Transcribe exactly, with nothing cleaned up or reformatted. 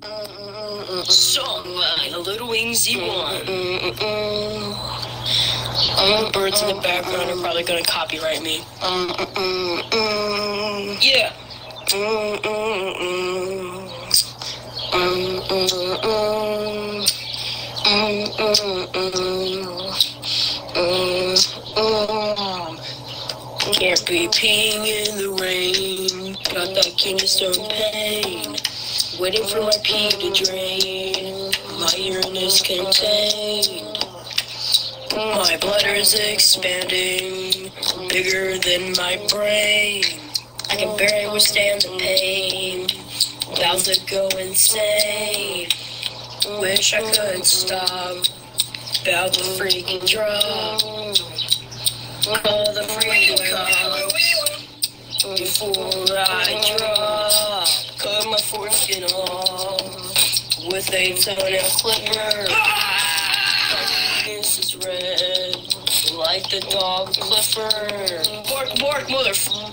Song by the Little Wings Z one. Um, birds in the background are probably gonna copyright me. Yeah. Can't be peeing in the rain. Got that Kingston pain. Waiting for my pee to drain. My urine is contained. My bladder's expanding, bigger than my brain. I can barely withstand the pain. About to go insane. Wish I could stop. About to freaking drop. Call the freaking cops before I drop. Cut my foreskin off with a toenail clipper. This is red, like the dog Clifford. Bark, bark, motherfucker.